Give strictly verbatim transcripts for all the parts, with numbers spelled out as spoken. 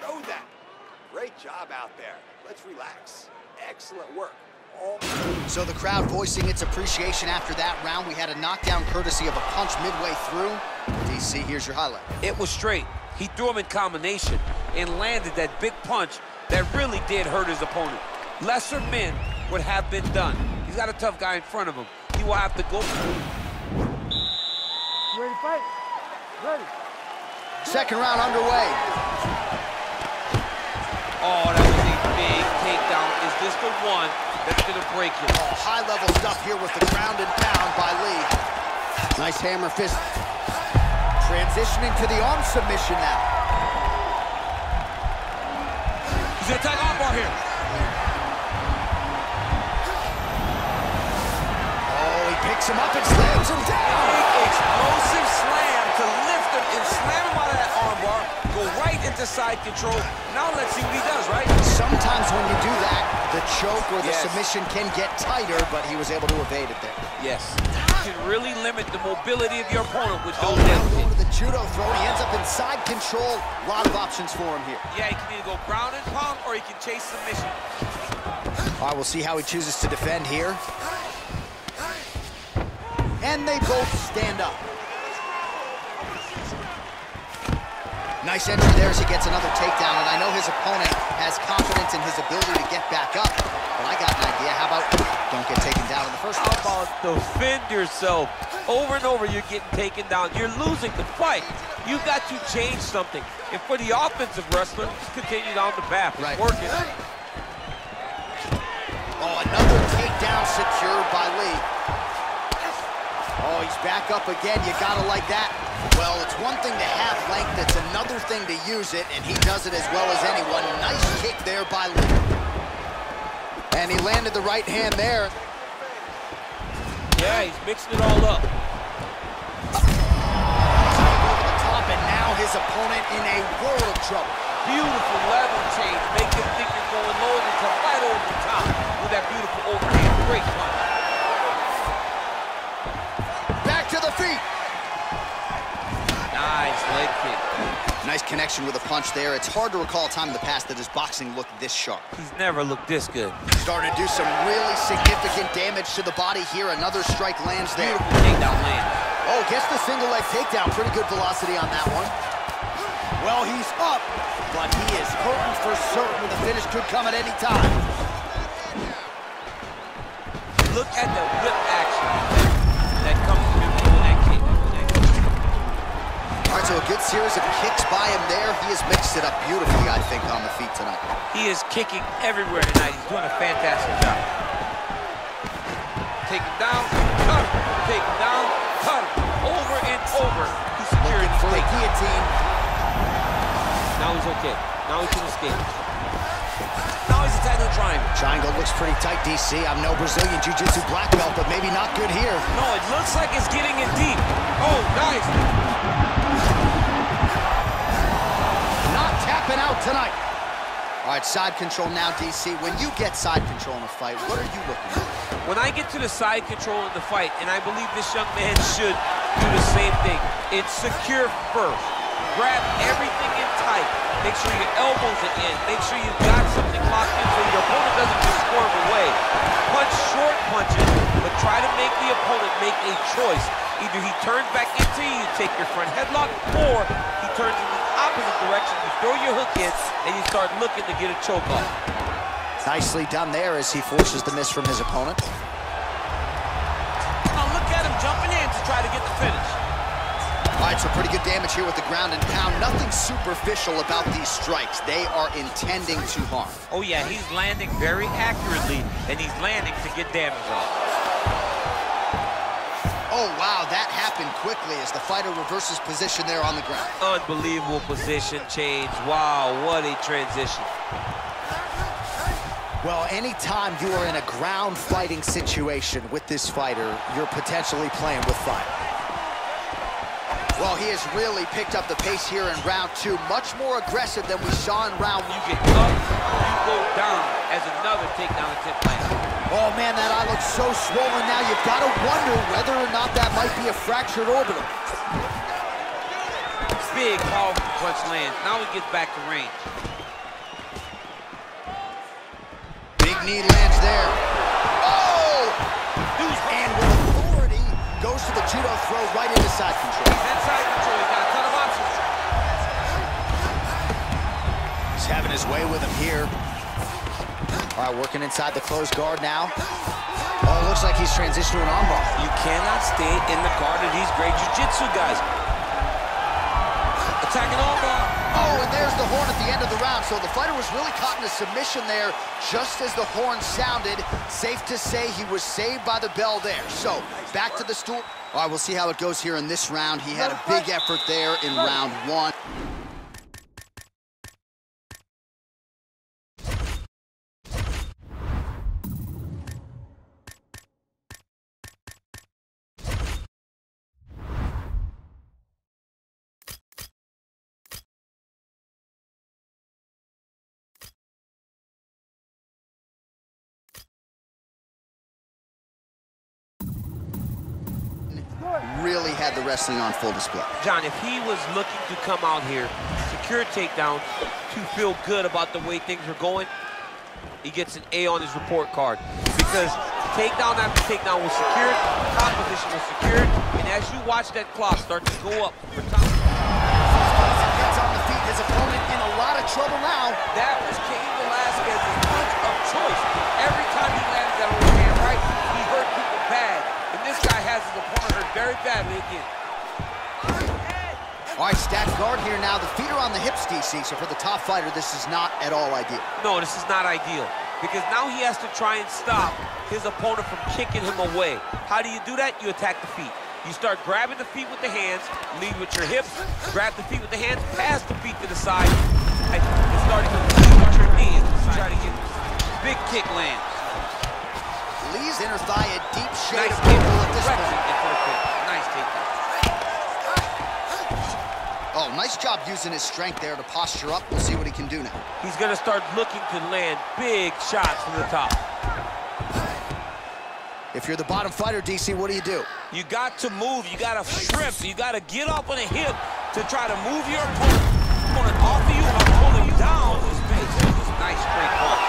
showed that. Great job out there. Let's relax. Excellent work. All so the crowd voicing its appreciation after that round. We had a knockdown courtesy of a punch midway through. D C, here's your highlight. It was straight. He threw him in combination and landed that big punch that really did hurt his opponent. Lesser men would have been done. He's got a tough guy in front of him. He will have to go. You ready to fight? Ready. Second round underway. Oh, that was a big takedown. Is this the one that's gonna break him? Oh, high-level stuff here with the ground and pound by Lee. Nice hammer fist. Transitioning to the arm submission now. He's gonna attack arm bar here. Oh, he picks him up and slams him down. Big explosive slam to lift him and slam him out of that arm bar. Go right into side control. Now let's see what he does, right? Sometimes when you do that, the choke or the yes. submission can get tighter, but he was able to evade it there. Yes. You can really limit the mobility of your opponent with Oh, those now down going kicks. to the judo throw. He ends up in side control. A lot of options for him here. Yeah, he can either go ground and pound or he can chase submission. All right, we'll see how he chooses to defend here. And they both stand up. Nice entry there as he gets another takedown, and I know his opponent has confidence in his ability to get back up, but I got an idea. How about don't get taken down in the first place? How about defend yourself? Over and over, you're getting taken down. You're losing the fight. You've got to change something. And for the offensive wrestler, just continue down the path. It's right. working. Oh, another takedown secured by Lee. Oh, he's back up again. You gotta like that. Well, it's one thing to have length. It's another thing to use it, and he does it as well as anyone. Nice kick there by Lee. And he landed the right hand there. Yeah, he's mixing it all up. Over the top, and now his opponent in a world of trouble. Beautiful level change. Make him think you're going low and come right over the top with that beautiful overhand. Great punch. Back to the feet. Nice leg kick. Nice connection with a punch there. It's hard to recall a time in the past that his boxing looked this sharp. He's never looked this good. Starting to do some really significant damage to the body here. Another strike lands there. Beautiful takedown land. Oh, gets the single leg takedown. Pretty good velocity on that one. Well, he's up, but he is hurting for certain. The finish could come at any time. Look at the whip action that comes from him doing that kick. All right, so a good series of kicks by him there. He has mixed it up beautifully, I think, on the feet tonight. He is kicking everywhere tonight. He's doing a fantastic job. Take him down, cut him. Take him down, cut him. Over and over. He's securing Looking for a these takedowns. guillotine. Now he's okay. Now he can escape. Now he's attacking the triangle. Triangle looks pretty tight, D C. I'm no Brazilian Jiu-Jitsu black belt, but maybe not good here. No, it looks like it's getting in deep. Oh, nice. Not tapping out tonight. All right, side control now, D C. When you get side control in a fight, what are you looking for? When I get to the side control in the fight, and I believe this young man should do the same thing, it's secure first. Grab everything in tight. Make sure your elbows are in. Make sure you've got something locked in so your opponent doesn't just squirm away. Punch short punches, but try to make the opponent make a choice. Either he turns back into you, you take your front headlock, or he turns in the opposite direction, you throw your hook in, and you start looking to get a choke off. Nicely done there as he forces the miss from his opponent. Now look at him jumping in to try to get the finish. All right, so pretty good damage here with the ground and pound. Nothing superficial about these strikes. They are intending to harm. Oh yeah, he's landing very accurately, and he's landing to get damage off. Oh, wow, that happened quickly as the fighter reverses position there on the ground. Unbelievable position change. Wow, what a transition. Well, anytime you are in a ground fighting situation with this fighter, you're potentially playing with fire. Well, he has really picked up the pace here in round two. Much more aggressive than we saw in round one. You get up, you go down as another takedown attempt lands. Oh, man, that eye looks so swollen now. You've got to wonder whether or not that might be a fractured orbital. Big, powerful punch lands. Now he gets back to range. Big knee lands there. Oh! And with authority, goes to the judo throw right into side control. That's side control. He's got a ton of options. He's having his way with him here. All right, working inside the closed guard now. Oh, it looks like he's transitioned to an armbar. You cannot stay in the guard of these great jiu-jitsu guys. Attacking armbar. Oh, and there's the horn at the end of the round. So the fighter was really caught in a submission there just as the horn sounded. Safe to say he was saved by the bell there. So back to the stool. All right, we'll see how it goes here in this round. He had a big effort there in round one. Really had the wrestling on full display. John, if he was looking to come out here, secure takedown, to feel good about the way things are going, he gets an A on his report card. Because takedown after takedown was secured, top position was secured, and as you watch that clock start to go up for top. Gets on the feet, his opponent in a lot of trouble now. That was Cain Velasquez's punch of choice. Every time he landed that overhand right, he hurt people bad. And this guy has his opponent hurt very badly again. All right, stacked guard here now. The feet are on the hips, D C, so for the top fighter, this is not at all ideal. No, this is not ideal. Because now he has to try and stop his opponent from kicking him away. How do you do that? You attack the feet. You start grabbing the feet with the hands, lead with your hips, grab the feet with the hands, pass the feet to the side, and starting to lead with your knees to try to get big kick lands. Lee's inner thigh a deep shade Nice of purple at this point. point. Nice takedown. Oh, nice job using his strength there to posture up. We'll see what he can do now. He's gonna start looking to land big shots from the top. If you're the bottom fighter, D C, what do you do? You got to move, you gotta shrimp, you gotta get up on a hip to try to move your opponent off of you or pull him down. This nice straight punch.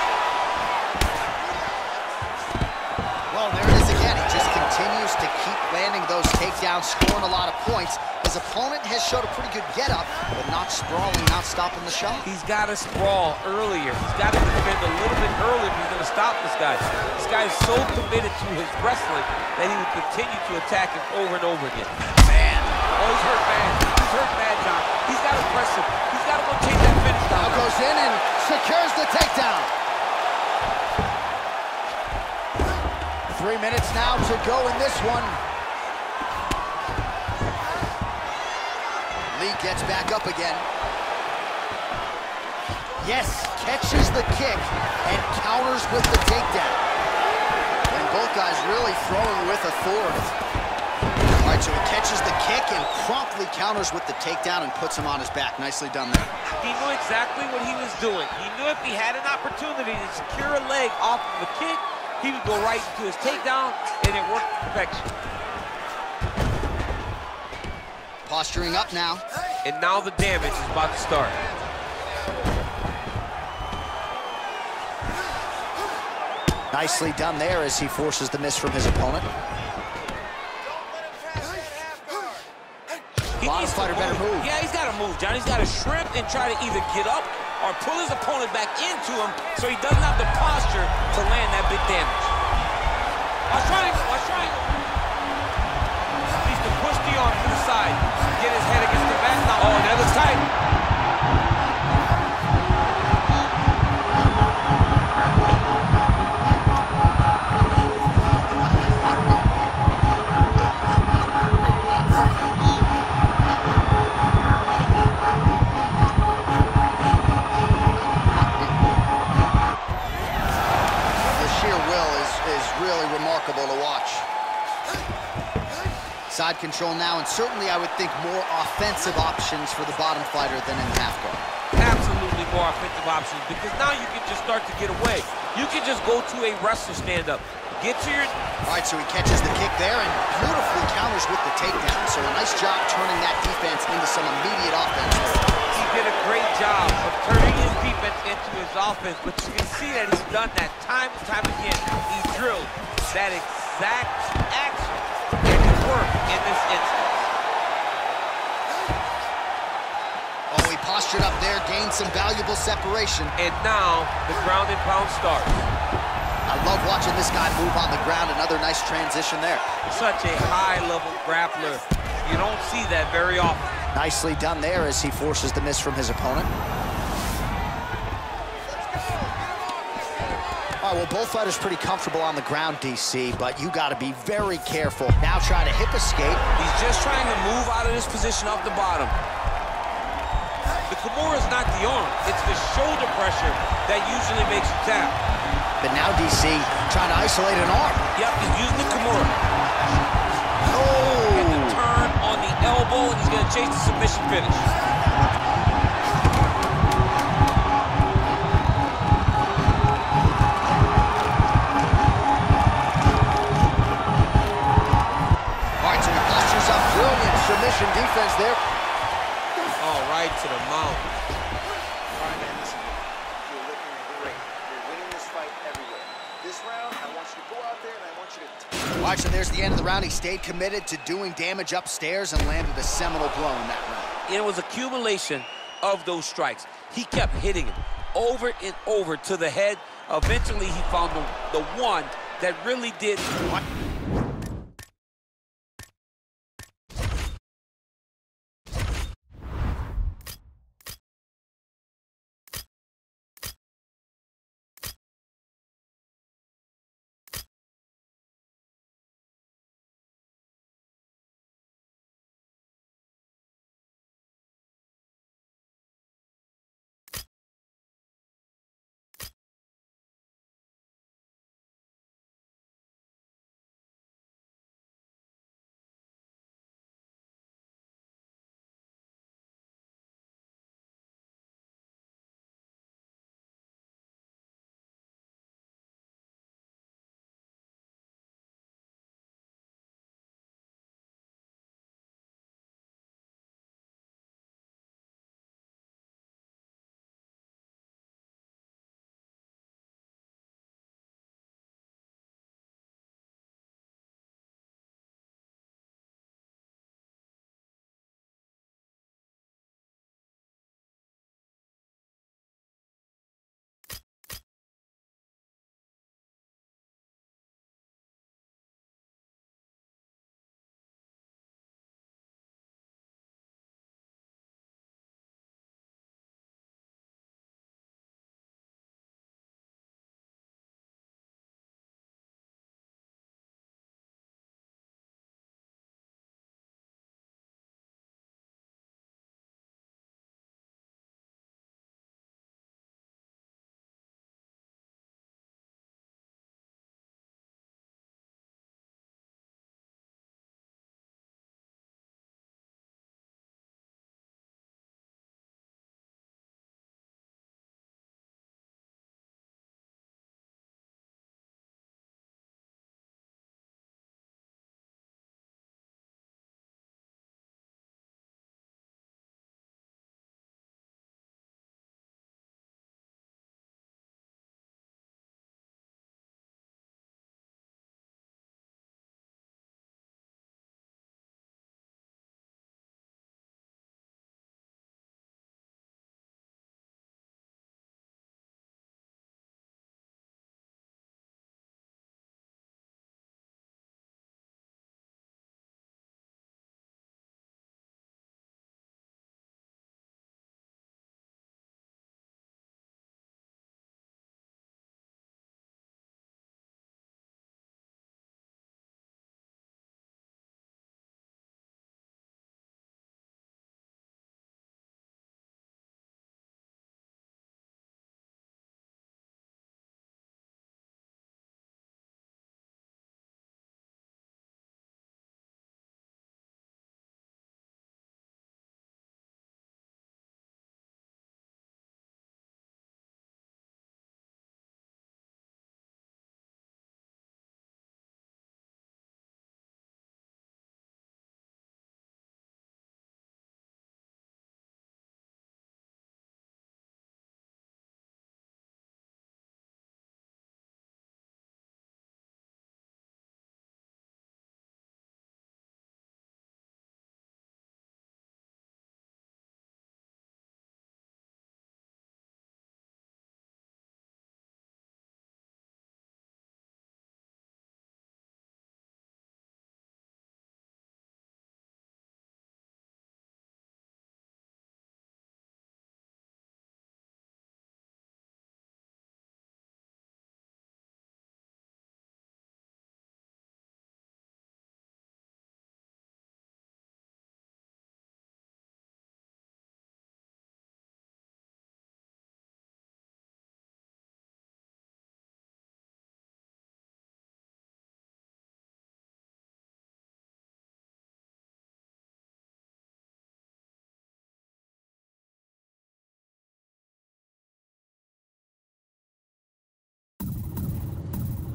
Well, there it is again. He just continues to keep landing those takedowns, scoring a lot of points. His opponent has showed a pretty good get-up, but not sprawling, not stopping the shot. He's got to sprawl earlier. He's got to defend a little bit earlier if he's going to stop this guy. This guy is so committed to his wrestling that he will continue to attack him over and over again. Man. Oh, he's hurt bad. He's hurt bad, John. He's got to press him. He's got to go take that finish down. Now goes in and secures the takedown. Three minutes now to go in this one. Lee gets back up again. Yes, catches the kick and counters with the takedown. And both guys really throwing with authority. All right, so he catches the kick and promptly counters with the takedown and puts him on his back. Nicely done there. He knew exactly what he was doing. He knew if he had an opportunity to secure a leg off of the kick, he would go right into his takedown, and it worked to perfection. Posturing up now. And now the damage is about to start. Nicely done there as he forces the miss from his opponent. Bottom fighter better move. Yeah, he's got to move, John. He's got to shrimp and try to either get up or pull his opponent back into him so he doesn't have the posture to land that big damage. Watch triangle, watch triangle. Needs to push the arm to the side. Get his head against the back. Now, oh, that was tight. To watch. Side control now, and certainly I would think more offensive options for the bottom fighter than in half guard. Absolutely more offensive options, because now you can just start to get away. You can just go to a wrestler stand-up. Get to your... All right, so he catches the kick there and beautifully counters with the takedown. So a nice job turning that defense into some immediate offense. He did a great job of turning his defense into his his offense, but you can see that he's done that time and time again. He drilled that exact action, and it worked in this instance. Oh, he postured up there, gained some valuable separation. And now the ground and pound starts. I love watching this guy move on the ground. Another nice transition there. Such a high-level grappler. You don't see that very often. Nicely done there as he forces the miss from his opponent. All right, well, both fighters pretty comfortable on the ground, D C, but you got to be very careful. Now try to hip escape. He's just trying to move out of this position off the bottom. The Kimura is not the arm. It's the shoulder pressure that usually makes you tap. But now D C trying to isolate an arm. Yep, he's using the Kimura. Oh! And the turn on the elbow, and he's going to chase the submission finish. All right, so he postures up. Brilliant submission defense there. All right, to the mount. All right, man, listen. You're looking great. You're winning this fight everywhere. This round, I want you to go out there and I want you to... All right, so there's the end of the round. He stayed committed to doing damage upstairs and landed a seminal blow in that round. It was accumulation of those strikes. He kept hitting him over and over to the head. Eventually, he found the, the one that really did...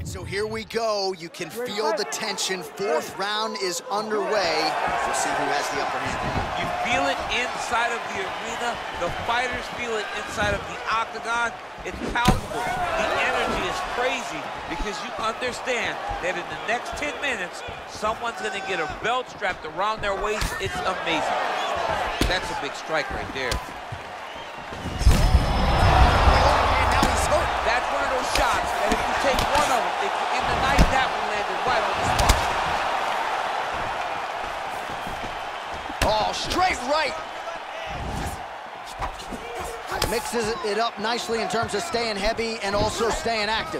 So here we go. You can feel the tension. Fourth round is underway. We'll see who has the upper hand. You feel it inside of the arena. The fighters feel it inside of the octagon. It's palpable. The energy is crazy because you understand that in the next ten minutes, someone's going to get a belt strapped around their waist. It's amazing. That's a big strike right there. That's one of those shots that if you take one of them, if you end the night, that one landed right on the spot. Oh, straight right. Mixes it up nicely in terms of staying heavy and also staying active.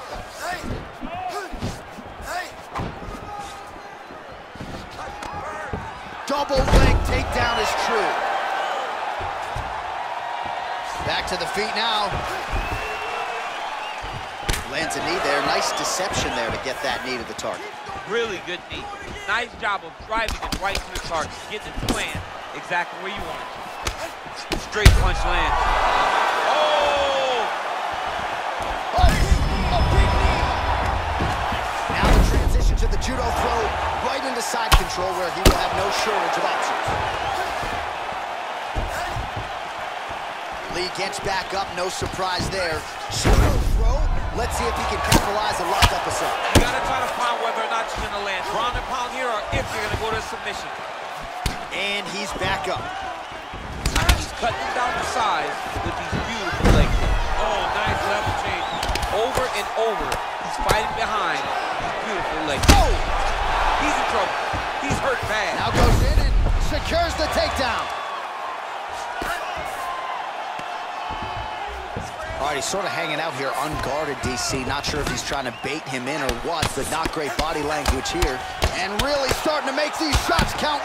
Double leg takedown is true. Back to the feet now. Lands a knee there. Nice deception there to get that knee to the target. Really good knee. Nice job of driving it right to the target, getting it to land exactly where you want it to. Straight punch land. Oh! Oh, a big knee. Now the transition to the judo throw right into side control where he will have no shortage of options. Lee gets back up, no surprise there. Judo throw. Let's see if he can capitalize and lock up a set. You gotta try to find whether or not you're gonna land ground and pound here or if you're gonna go to submission. And he's back up. He's cutting down the size with these beautiful legs. Oh, nice level change. Over and over. He's fighting behind these beautiful legs. Oh! He's in trouble. He's hurt bad. Now goes in and secures the takedown. All right, he's sort of hanging out here unguarded, D C. Not sure if he's trying to bait him in or what, but not great body language here. And really starting to make these shots count.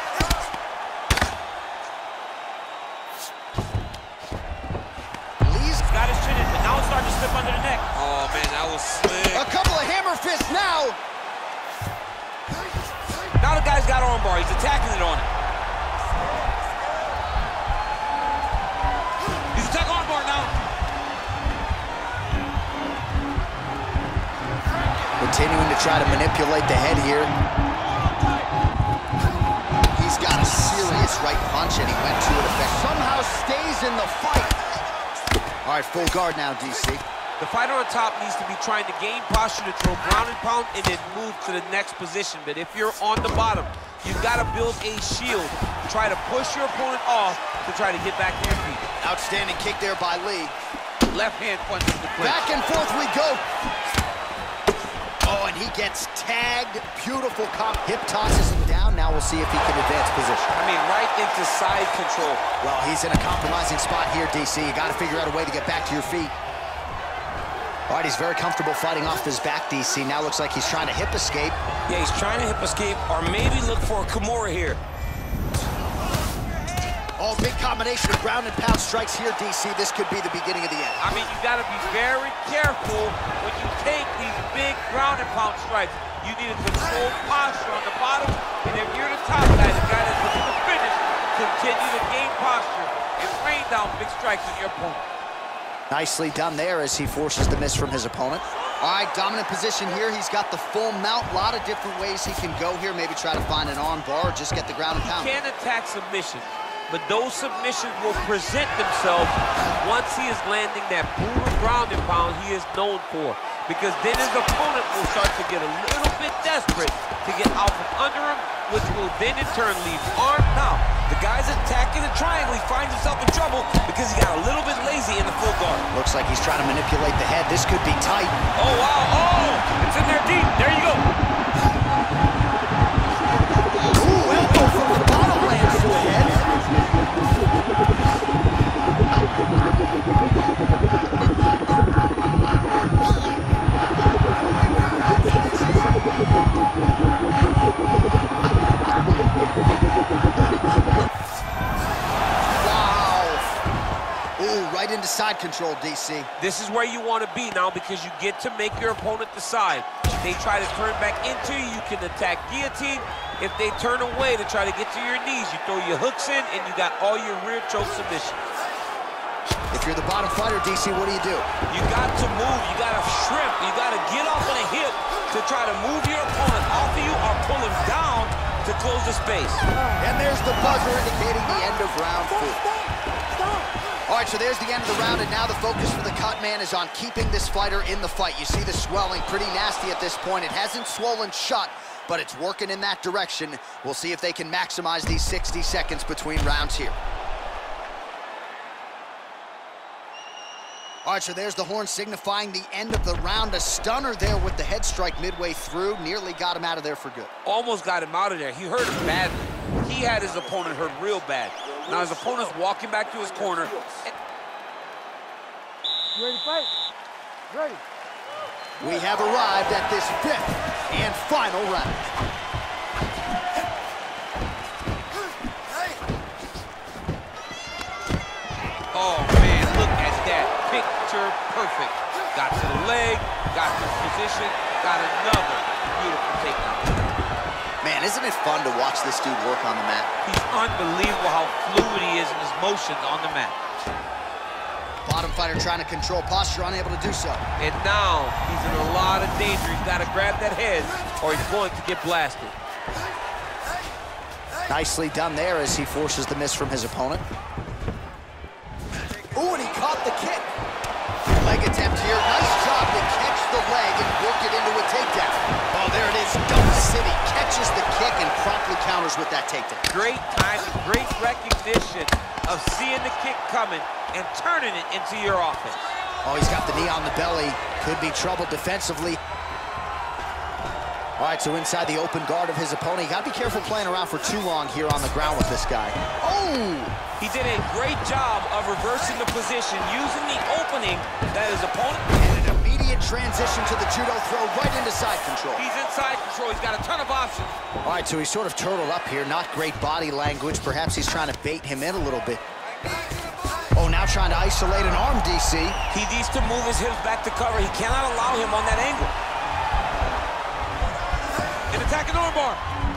Lee's got his chin in, but now it's starting to slip under the neck. Oh, man, that was slick. A couple of hammer fists now. Now the guy's got armbar. He's attacking it on him. He's attacking armbar now. Continuing to try to manipulate the head here. He's got a serious right punch, and he went to it effectively. Somehow stays in the fight. All right, full guard now, D C. The fighter on top needs to be trying to gain posture to throw ground and pound and then move to the next position. But if you're on the bottom, you've got to build a shield. Try to push your opponent off to try to get back to your feet. Outstanding kick there by Lee. Left hand punch in the clinch. Back and forth we go. Oh, and he gets tagged. Beautiful comp. Hip tosses him down. Now we'll see if he can advance position. I mean, right into side control. Well, he's in a compromising spot here, D C. You got to figure out a way to get back to your feet. All right, he's very comfortable fighting off his back, D C. Now looks like he's trying to hip escape. Yeah, he's trying to hip escape or maybe look for a Kimura here. Oh, big combination of ground and pound strikes here, D C. This could be the beginning of the end. I mean, you got to be very careful when you take these big ground and pound strikes. You need a controlled posture on the bottom, and if you're the top guy, the guy that's looking to finish, continue to gain posture and rain down big strikes on your opponent. Nicely done there as he forces the miss from his opponent. All right, dominant position here. He's got the full mount. A lot of different ways he can go here. Maybe try to find an arm bar or just get the ground and pound. He can attack submission, but those submissions will present themselves once he is landing that brutal ground and pound he is known for. Because then his opponent will start to get a little bit desperate to get out from under him, which will then in turn leave arm now. The guy's attacking the triangle. He finds himself in trouble because he got a little bit lazy in the full guard. Looks like he's trying to manipulate the head. This could be tight. Oh, wow. Oh, it's in there deep. There you go. Ooh, elbow from the bottom lands to the head. Right into side control, D C. This is where you want to be now because you get to make your opponent decide. If they try to turn back into you, you can attack guillotine. If they turn away to try to get to your knees, you throw your hooks in and you got all your rear choke submissions. If you're the bottom fighter, D C, what do you do? You got to move. You got to shrimp. You got to get off on a hip to try to move your opponent off of you or pull him down to close the space. And there's the buzzer indicating the end of round four. All right, so there's the end of the round, and now the focus for the cut man is on keeping this fighter in the fight. You see the swelling pretty nasty at this point. It hasn't swollen shut, but it's working in that direction. We'll see if they can maximize these sixty seconds between rounds here. All right, so there's the horn signifying the end of the round. A stunner there with the head strike midway through. Nearly got him out of there for good. Almost got him out of there. He hurt him badly. He had his opponent hurt real bad. Now his opponent's walking back to his corner. You ready to fight? Ready. We have arrived at this fifth and final round. Oh, man, look at that. Picture perfect. Got to the leg, got to the position, got another beautiful takedown. Man, isn't it fun to watch this dude work on the mat? He's unbelievable how fluid he is in his motions on the mat. Bottom fighter trying to control posture, unable to do so. And now he's in a lot of danger. He's got to grab that head or he's going to get blasted. Nicely done there as he forces the miss from his opponent. Ooh, and he caught the kick. Leg attempt here. Nice job to catch the leg and work it into a takedown. Oh, there it is. Double City catches the kick and promptly counters with that takedown. Great timing, great recognition of seeing the kick coming and turning it into your offense. Oh, he's got the knee on the belly. Could be trouble defensively. All right, so inside the open guard of his opponent. You got to be careful playing around for too long here on the ground with this guy. Oh! He did a great job of reversing the position, using the opening that his opponent... And an immediate transition to the judo throw right into side control. He's in side control. He's got a ton of options. All right, so he's sort of turtled up here. Not great body language. Perhaps he's trying to bait him in a little bit. Oh, now trying to isolate an arm, D C. He needs to move his hips back to cover. He cannot allow him on that angle. An attacking armbar.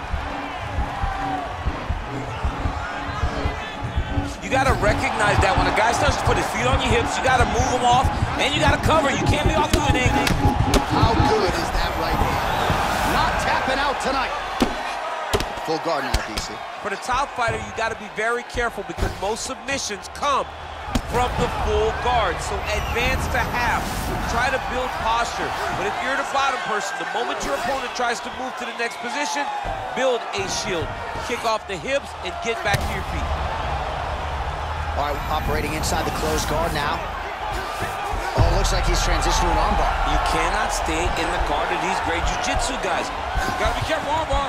You got to recognize that when a guy starts to put his feet on your hips, you got to move him off, and you got to cover. You can't be off to an angle. How good is that right hand? Not tapping out tonight. Full guard now, D C. For the top fighter, you got to be very careful because most submissions come from the full guard. So advance to half. Try to build posture. But if you're the bottom person, the moment your opponent tries to move to the next position, build a shield. Kick off the hips and get back to your feet. All right, operating inside the closed guard now. Oh, looks like he's transitioned to an armbar. You cannot stay in the guard of these great jiu-jitsu guys. You got to be careful, armbar.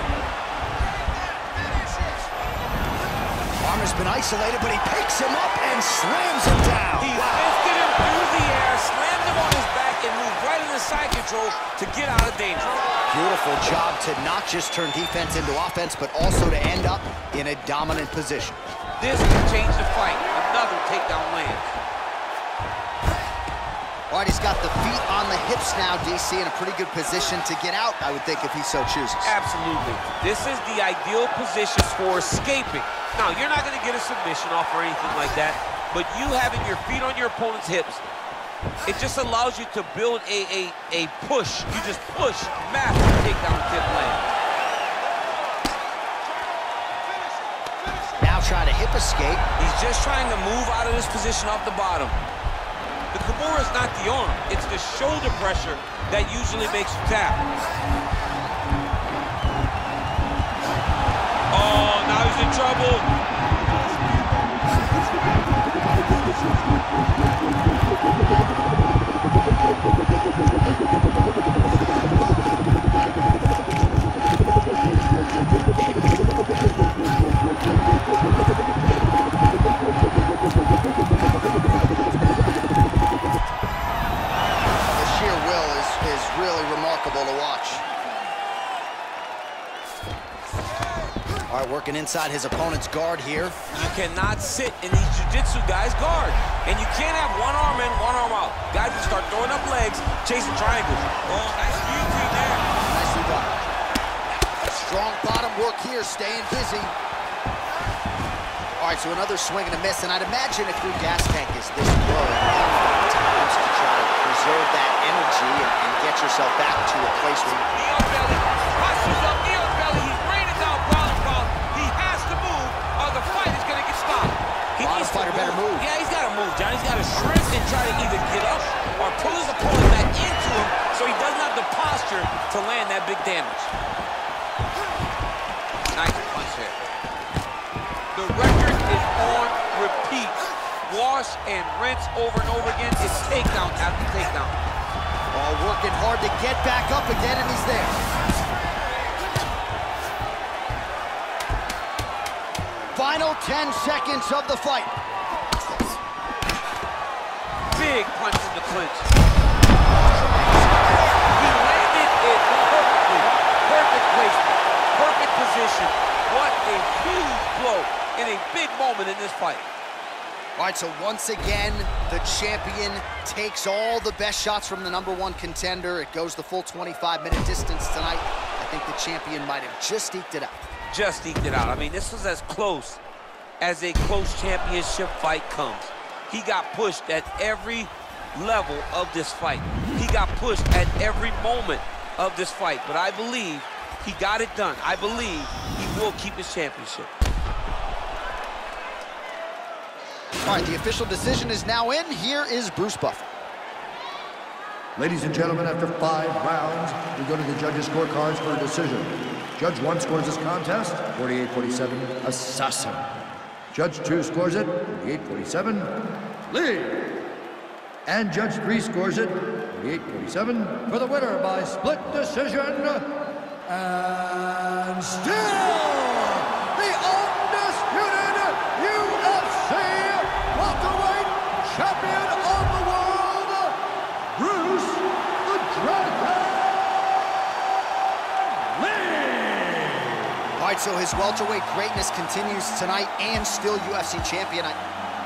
Arm has been isolated, but he picks him up and slams him down. He lifted him through the air, slammed him on his back, and moved right into side control to get out of danger. Beautiful job to not just turn defense into offense, but also to end up in a dominant position. This can change the fight. Another takedown lands. All right, he's got the feet on the hips now, D C, in a pretty good position to get out, I would think, if he so chooses. Absolutely. This is the ideal position for escaping. Now, you're not going to get a submission off or anything like that, but you having your feet on your opponent's hips, it just allows you to build a, a, a push. You just push, massive takedown tip land. Now try to hip escape. He's just trying to move out of this position off the bottom. The Kimura is not the arm. It's the shoulder pressure that usually makes you tap. Oh, now he's in trouble. All right, working inside his opponent's guard here. You cannot sit in these jiu-jitsu guys' guard. And you can't have one arm in, one arm out. Guys will start throwing up legs, chasing triangles. Oh, nice guillotine there. Nicely done. Strong bottom work here, staying busy. All All right, so another swing and a miss, and I'd imagine if your gas tank is this low, you times to try to preserve that energy and, and get yourself back to a place where you... Knee on belly, postures up, knee on belly, he's raining down ground and pound. He has to move, or the fight is gonna get stopped. He A lot of needs to fighter better move. Yeah, he's gotta move, John. He's gotta shrink and try to either get up or pull his opponent back into him so he doesn't have the posture to land that big damage. Nice punch here. The record is on repeat. Wash and rinse over and over again. It's takedown after takedown. All working hard to get back up again, and he's there. Final ten seconds of the fight. Big punch in the clinch. He landed it perfectly. Perfect placement. Perfect position. What a huge blow in a big moment in this fight. All right, so once again, the champion takes all the best shots from the number one contender. It goes the full twenty-five minute distance tonight. I think the champion might have just eked it out. Just eked it out. I mean, this was as close as a close championship fight comes. He got pushed at every level of this fight. He got pushed at every moment of this fight. But I believe he got it done. I believe he will keep his championship. All right, the official decision is now in. Here is Bruce Buffer. Ladies and gentlemen, after five rounds, we go to the judges' scorecards for a decision. Judge one scores this contest, forty-eight forty-seven, Assassin. Judge two scores it, forty-eight forty-seven, Lee. And Judge three scores it, forty-eight forty-seven, for the winner by split decision, and still the undisputed U F C welterweight champion of the world, Bruce the Dragon Lee. All right, so his welterweight greatness continues tonight and still U F C champion. I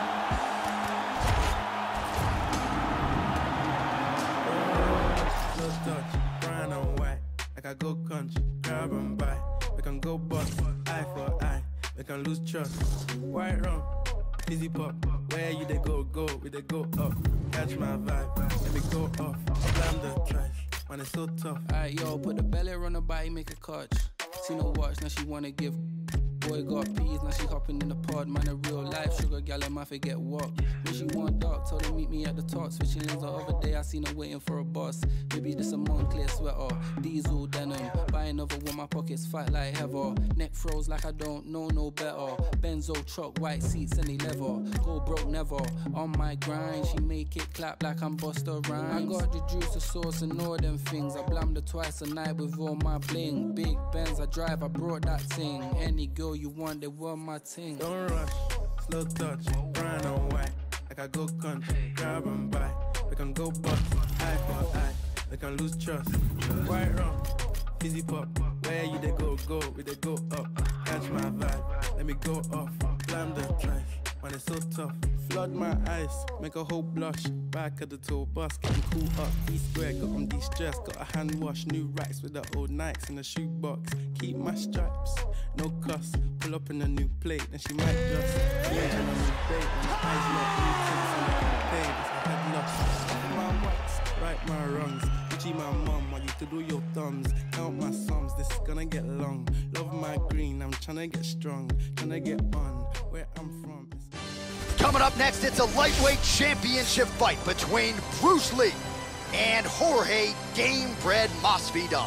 I go country, grab and buy. We can go bust, eye for eye. We can lose trust. White rum, easy pop. Where you they go, go, we they go up. Catch my vibe, let me go off. Slam the trash, man, it's so tough. Alright, yo, put the belly on the body, make a catch. See no watch, now she wanna give. Boy got peas, now she hopping in the pod. Man, a real life sugar gal, and my forget what. When she want dark, told her meet me at the top. Switching lanes the other day, I seen her waiting for a bus. Maybe this a Moncler sweater, diesel denim. Buy another one, my pockets fight like heather. Neck froze like I don't know no better. Benzo truck, white seats, any leather. Go broke never, on my grind. She make it clap like I'm Busta Rhymes. I got the juice, the sauce, and all them things. I blammed her twice a night with all my bling. Big Benz I drive, I brought that thing. Any girl you want, they were my thing. Don't rush, slow touch, brown and white. Like I go country, grab and buy. We can go bust, eye for eye. We can lose trust. White rum, easy pop. Where you they go, go, we they go up. Catch my vibe, let me go off. Slam the trash, man, it's so tough. Flood my eyes, make a whole blush. Back of the tour bus, getting cool up. E square, got them de-stressed. Got a hand wash, new racks with the old Nikes in the shoebox. Keep my stripes, no cuss. Pull up in a new plate, then she might just change on a new date. And my eyes lock, new tints on the campaign. It's a head loss. My wax, right my wrongs. Gucci my mum, I used to do your thumbs. Count my sums, this is gonna get long. Love my green, I'm tryna get strong. Tryna get on, where I'm from. Coming up next, it's a lightweight championship fight between Bruce Lee and Jorge Gamebred Masvidal.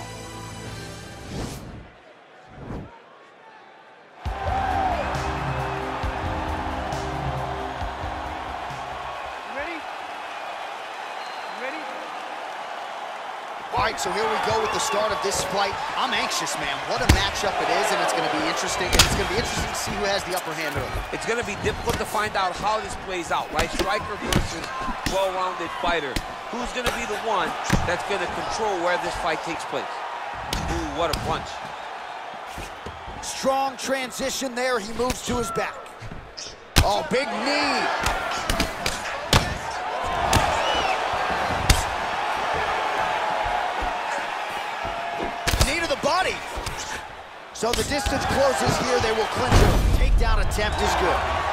All right, so here we go with the start of this fight. I'm anxious, man. What a matchup it is, and it's going to be interesting. And it's going to be interesting to see who has the upper hand early. It's going to be difficult to find out how this plays out, right? Striker versus well-rounded fighter. Who's going to be the one that's going to control where this fight takes place? Ooh, what a punch. Strong transition there. He moves to his back. Oh, big knee. Body. So the distance closes here. They will clinch him. Takedown attempt is good.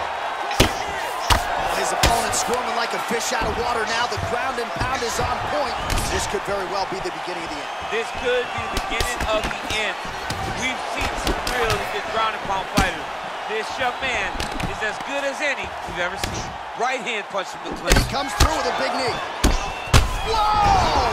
his opponent squirming like a fish out of water now. The ground and pound is on point. This could very well be the beginning of the end. This could be the beginning of the end. We've seen some really good ground and pound fighters. This young man is as good as any we've ever seen. Right hand punch from the clinch. He comes through with a big knee. Whoa!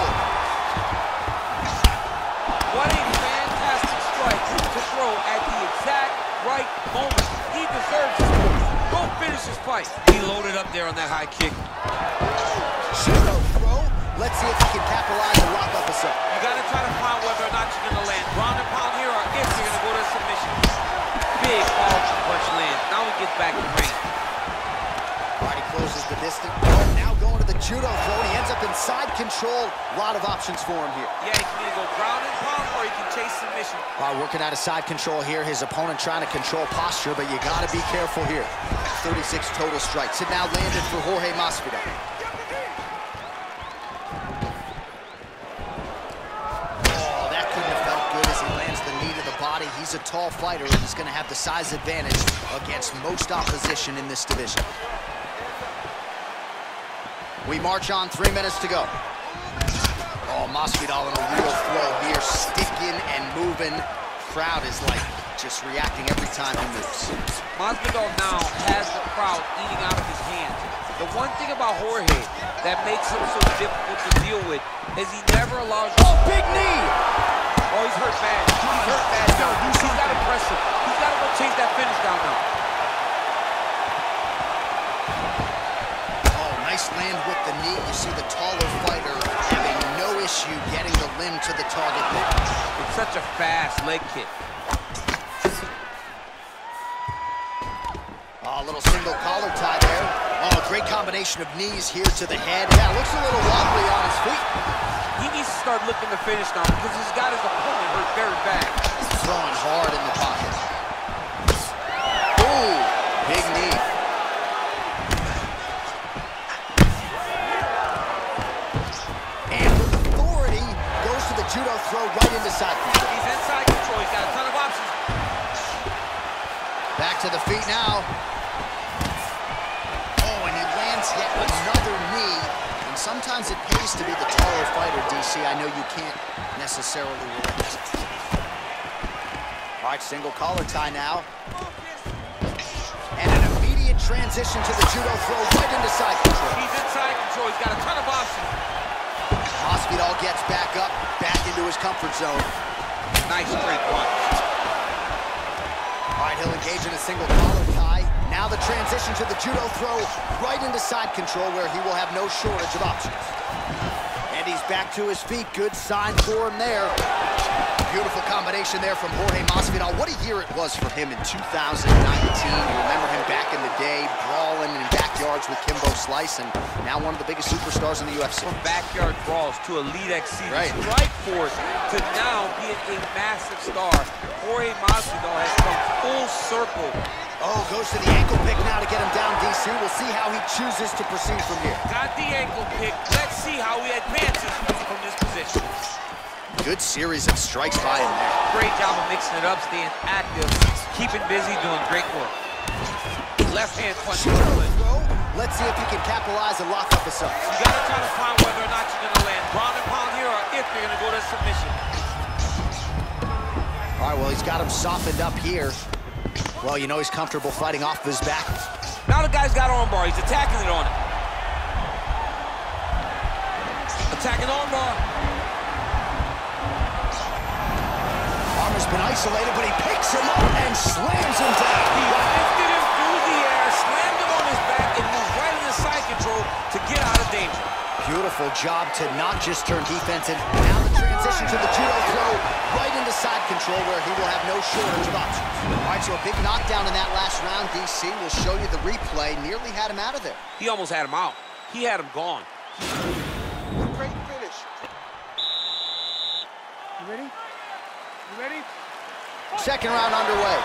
What a fantastic strike to throw at the exact right moment. He deserves this move. Go finish his fight. He loaded up there on that high kick. Judo throw. Let's see if he can capitalize and lock up a set. You gotta try to find whether or not you're gonna land ground and pound here or if you're gonna go to a submission. Big all punch lands. Now he gets back to range. All right, he closes the distance. Now going to the judo throw. He ends up in side control. A lot of options for him here. Yeah, he can either go ground and pound or he can chase submission. All right, working out of side control here. His opponent trying to control posture, but you got to be careful here. thirty-six total strikes. It now landed for Jorge Masvidal. Oh, that couldn't have felt good as he lands the knee to the body. He's a tall fighter, and he's going to have the size advantage against most opposition in this division. We march on, three minutes to go. Oh, Masvidal in a real flow here, sticking and moving. Crowd is like just reacting every time he moves. Masvidal now has the crowd eating out of his hands. The one thing about Jorge that makes him so difficult to deal with is he never allows you. Oh, big knee! Oh, he's hurt bad. He's hurt bad now. He's got to press him. He's got to go chase that finish down now. Nice land with the knee. You see the taller fighter having no issue getting the limb to the target there. It's such a fast leg kick. Oh, a little single collar tie there. Oh, great combination of knees here to the head. Yeah, looks a little wobbly on his feet. He needs to start looking to finish now because he's got his opponent hurt very bad. Throwing hard in the pocket. Ooh, big knee. Judo throw right into side control. He's inside control. He's got a ton of options. Back to the feet now. Oh, and he lands yet another knee. And sometimes it pays to be the taller fighter, D C. I know you can't necessarily relate. All right, single collar tie now. And an immediate transition to the judo throw right into side control. He's inside control. He's got a ton of options. Masvidal gets back up, back into his comfort zone. Nice straight punch. All right, he'll engage in a single collar tie. Now the transition to the judo throw right into side control where he will have no shortage of options. And he's back to his feet. Good sign for him there. Beautiful combination there from Jorge Masvidal. What a year it was for him in two thousand nineteen. You remember him back in the day, brawling in backyards with Kimbo Slice, and now one of the biggest superstars in the U F C. From backyard brawls to Elite X C, right. Strike Force, to now being a massive star. Jorge Masvidal has come full circle. Oh, goes to the ankle pick now to get him down, D C. We'll see how he chooses to proceed from here. Got the ankle pick. Let's see how he advances from this position. Good series of strikes by him there. Great job of mixing it up, staying active, keeping busy, doing great work. Left hand punch. Let's see if he can capitalize and lock up a sub. You gotta try to find whether or not you're gonna land ground and pound here or if you're gonna go to submission. All right, well, he's got him softened up here. Well, you know he's comfortable fighting off of his back. Now the guy's got armbar. He's attacking it on it. Attacking armbar. Armbar's been isolated, but he picks him up and slams him down. He lifted him through the air, slammed him on his back, and moved right into side control to get out of danger. Beautiful job to not just turn defensive. Now the transition to the judo throw right into side control where he will have no shortage of options. All right, so a big knockdown in that last round. D C will show you the replay. Nearly had him out of there. He almost had him out. He had him gone. Great finish. You ready? You ready? Second round underway.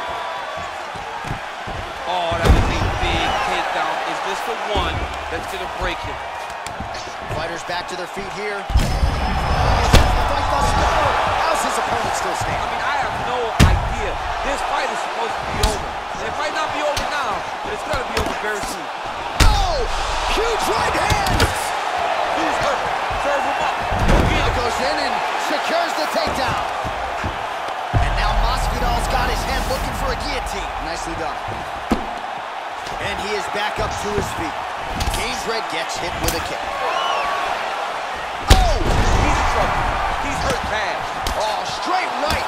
Oh, that was a big takedown. Is this the one that's going to break him? Fighters back to their feet here. How's his opponent still I standing? mean, I have no idea. This fight is supposed to be over. And it might not be over now, but it's going to be over very soon. Oh! Huge right hand! Who's hurt? Serve him up. Now goes in and secures the takedown. And now Masvidal's got his head looking for a guillotine. Nicely done. And he is back up to his feet. Gamebred gets hit with a kick. Oh! He's in trouble. He's hurt bad. Oh, straight right.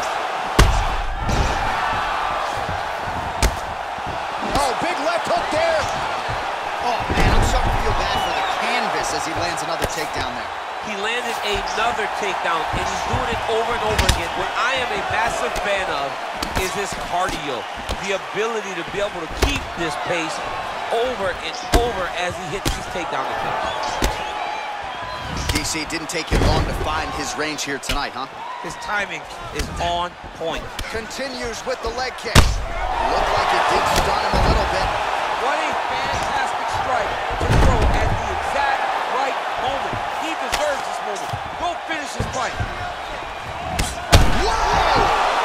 Oh, big left hook there. Oh, man, I'm starting to feel bad for the canvas as he lands another takedown there. He landed another takedown, and he's doing it over and over again. What I am a massive fan of is his cardio, the ability to be able to keep this pace over and over as he hits these takedown attempts. D C, didn't take him long to find his range here tonight, huh? His timing is on point. Continues with the leg kick. Looked like it did stun him a little bit. What a fantastic strike to throw at the exact right moment. He deserves this moment. Go finish his fight. Whoa!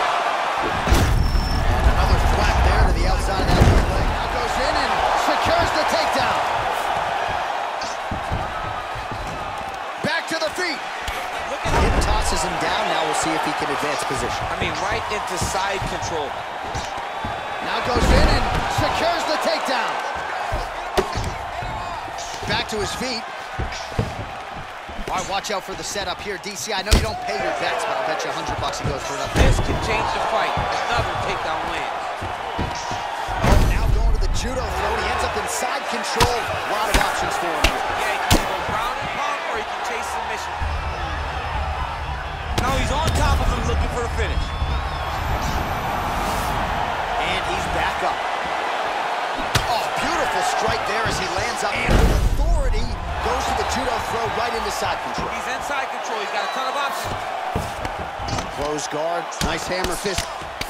And another flat there to the outside of that leg. Now goes in and secures the takedown. Back to the feet. Look at him. It tosses him down. Now we'll see if he can advance position. I mean, right into side control. Now goes in and secures the takedown. Back to his feet. All right, watch out for the setup here, D C. I know you don't pay your bets, but I'll bet you a hundred bucks he goes for another. This can change the fight. Another takedown lands. Oh, now going to the judo throw. He ends up in side control. A lot of options for him here. Yeah, he can go ground and pound, or he can chase submission. Now he's on top of him looking for the finish. And he's back up. Oh, beautiful strike there as he lands up. And with authority, goes to the judo throw right into side control. He's in side control. He's got a ton of options. Close guard. Nice hammer fist.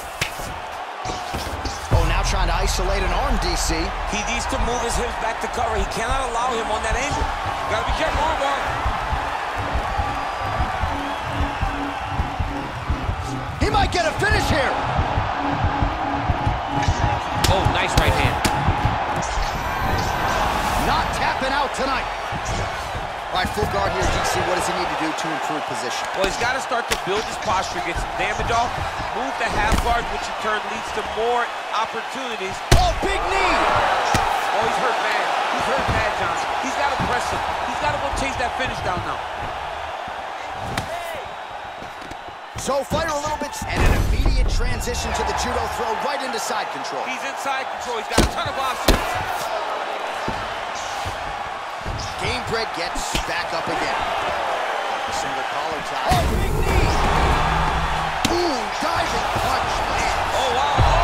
Oh, now trying to isolate an arm, D C. He needs to move his hips back to cover. He cannot allow him on that angle. You gotta be careful, arm bar. He might get a finish here. Oh, nice right hand. Not tapping out tonight. All right, full guard here, D C. What does he need to do to improve position? Well, he's got to start to build his posture, get some damage off, move the half guard, which in turn leads to more opportunities. Oh, big knee! Oh, he's hurt bad. He's hurt bad, Johnson. He's got to press him. He's got to go chase that finish down now. So fighter a little bit, and an immediate transition to the judo throw right into side control. He's inside control. He's got a ton of options. Gamebred gets back up again. Single collar tie. Oh, big knee! Ooh, diving punch, man. Oh, wow. Oh!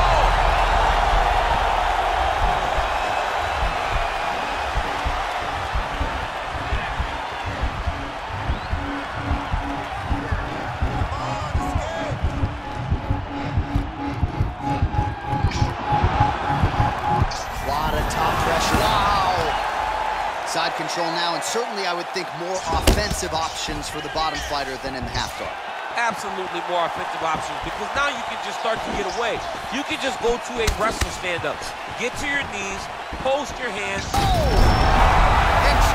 Side control now, and certainly I would think more offensive options for the bottom fighter than in the half guard. Absolutely more offensive options, because now you can just start to get away. You can just go to a wrestler stand-up. Get to your knees, post your hands. Oh! And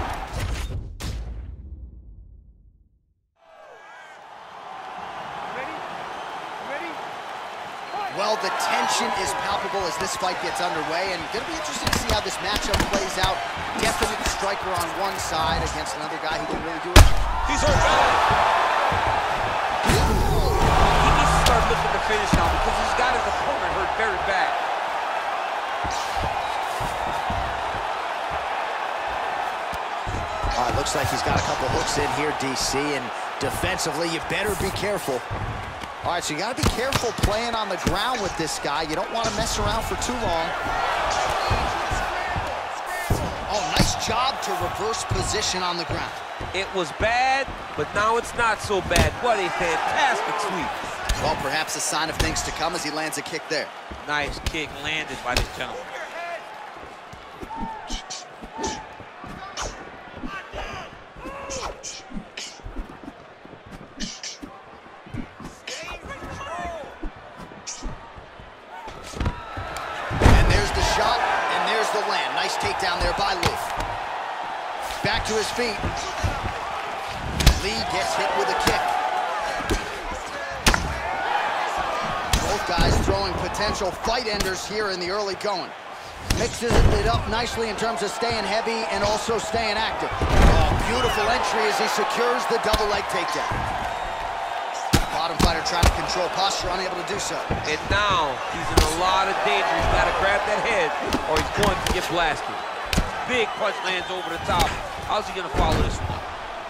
well, the tension is palpable as this fight gets underway, and going to be interesting to see how this matchup plays out. Definite striker on one side against another guy who can really do it. He's hurt bad. He needs to start looking to finish now because he's got his opponent hurt very bad. All right, looks like he's got a couple hooks in here, D C, and defensively, you better be careful. All right, so you got to be careful playing on the ground with this guy. You don't want to mess around for too long. Oh, nice job to reverse position on the ground. It was bad, but now it's not so bad. What a fantastic sweep. Well, perhaps a sign of things to come as he lands a kick there. Nice kick landed by this gentleman. And there's the shot, and there's the land. Nice takedown there by Lou. to his feet. Lee gets hit with a kick. Both guys throwing potential fight enders here in the early going. Mixes it up nicely in terms of staying heavy and also staying active. Oh, beautiful entry as he secures the double leg takedown. Bottom fighter trying to control posture, unable to do so. And now he's in a lot of danger. He's got to grab that head or he's going to get blasted. Big punch lands over the top. How's he going to follow this one?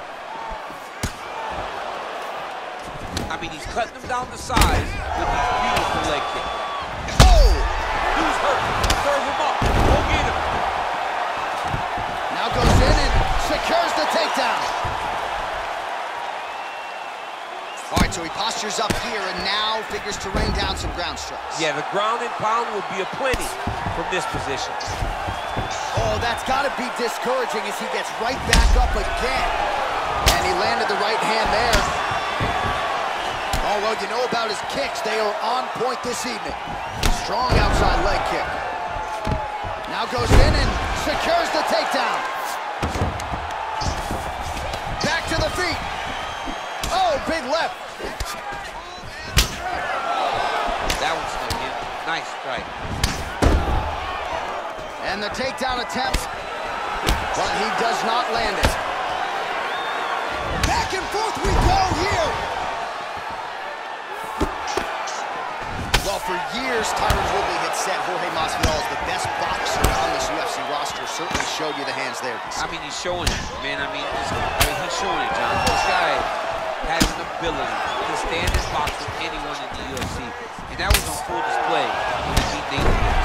I mean, he's cutting them down the sides with these beautiful leg kicks. Oh! Dude's hurt. Serve him up. Go get him. Now goes in and secures the takedown. All right, so he postures up here and now figures to rain down some ground strikes. Yeah, the ground and pound will be aplenty from this position. Oh, that's got to be discouraging as he gets right back up again. And he landed the right hand there. Oh, well, you know about his kicks. They are on point this evening. Strong outside leg kick. Now goes in and secures the takedown. Back to the feet. Oh, big left. That one snuck in. Nice strike. And the takedown attempt, but he does not land it. Back and forth we go here. Well, for years, Tyron Woodley had said Jorge Masvidal is the best boxer on this U F C roster. Certainly showed you the hands there. I mean, he's showing it, man. I mean, this, I mean he's showing it, John. This guy has an ability to stand and box with anyone in the U F C. And that was on full display when he beat Nate Diaz.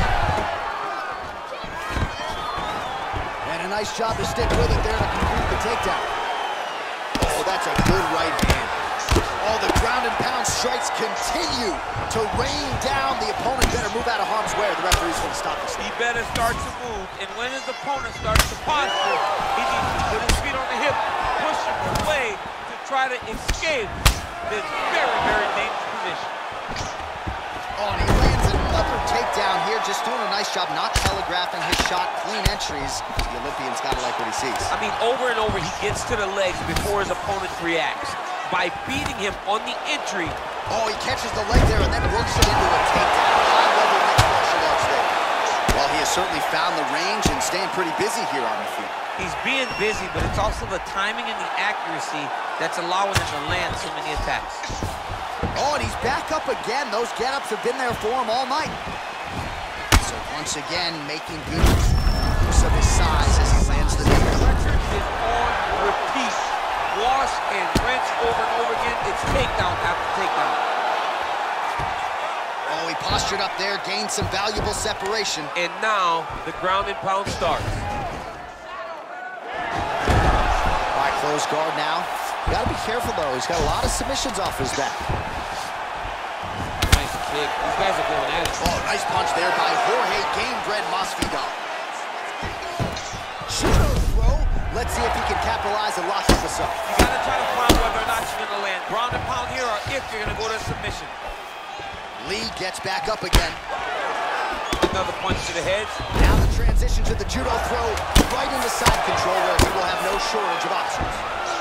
And a nice job to stick with it there to complete the takedown. Oh, that's a good right hand. Oh, the ground and pound strikes continue to rain down. The opponent better move out of harm's way or the referee's going to stop this. He better start to move, and when his opponent starts to posture, he needs to put his feet on the hip, push him away to try to escape this very, very dangerous position. Oh, and he lands another takedown here, just doing a nice job not telegraphing his shot, clean entries. The Olympian's got to like what he sees. I mean, over and over, he gets to the legs before his opponent reacts. By beating him on the entry. Oh, he catches the leg there and then works it into a takedown. High-level mixed martial arts there. Well, he has certainly found the range and staying pretty busy here on the feet. He's being busy, but it's also the timing and the accuracy that's allowing him to land so many attacks. Oh, and he's back up again. Those get-ups have been there for him all night. So once again, making good use of his size as he lands the knee. Record is on repeat. Wash and rinse over and over again. It's takedown after takedown. Oh, he postured up there, gained some valuable separation. And now the ground and pound starts. All right, close guard now. You gotta be careful though. He's got a lot of submissions off his back. Nice kick. These guys are going at it. Oh, nice punch there by Jorge Gamebred Masvidal. Judo throw. Let's see if he can capitalize and lock this up. You gotta try to find whether or not you're gonna land ground and pound here or if you're gonna go to submission. Lee gets back up again. Another punch to the head. Now the transition to the judo throw right into side control where he will have no shortage of options.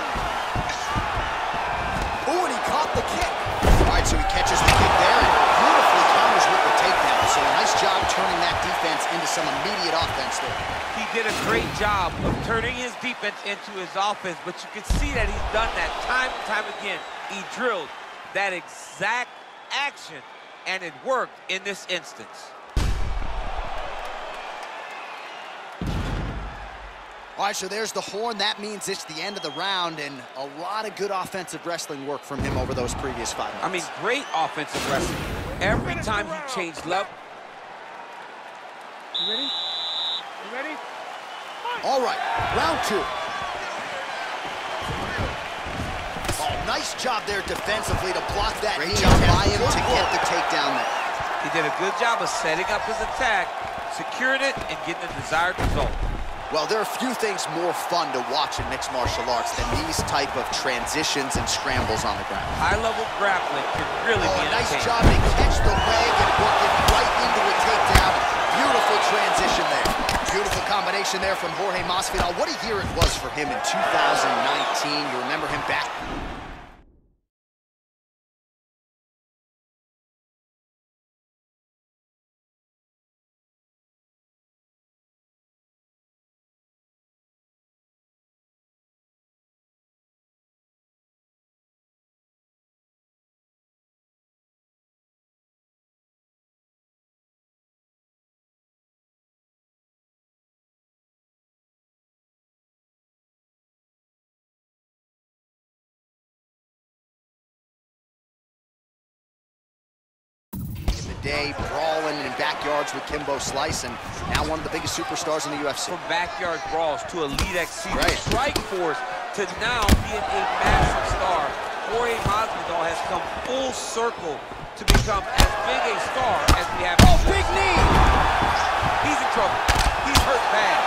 Oh, and he caught the kick. All right, so he catches the kick there and beautifully counters with the takedown. So a nice job turning that defense into some immediate offense there. He did a great job of turning his defense into his offense, but you can see that he's done that time and time again. He drilled that exact action, and it worked in this instance. All right, so there's the horn. That means it's the end of the round, and a lot of good offensive wrestling work from him over those previous five minutes. I mean, great offensive wrestling. Every time he changed level. You ready? You ready? All right, round two. Oh, nice job there defensively to block that. Great job by him to get the takedown there. He did a good job of setting up his attack, secured it, and getting the desired result. Well, there are few things more fun to watch in mixed martial arts than these type of transitions and scrambles on the ground. High-level grappling can really oh, be a nice entertaining. job to catch the leg and work it right into a takedown. Beautiful transition there. Beautiful combination there from Jorge Masvidal. What a year it was for him in two thousand nineteen. You remember him back? Day, brawling in backyards with Kimbo Slice, and now one of the biggest superstars in the U F C. From backyard brawls to Elite X C right. Strike Force to now being a massive star, Jorge Masvidal has come full circle to become as big a star as we have. Oh, big knee! He's in trouble. He's hurt bad.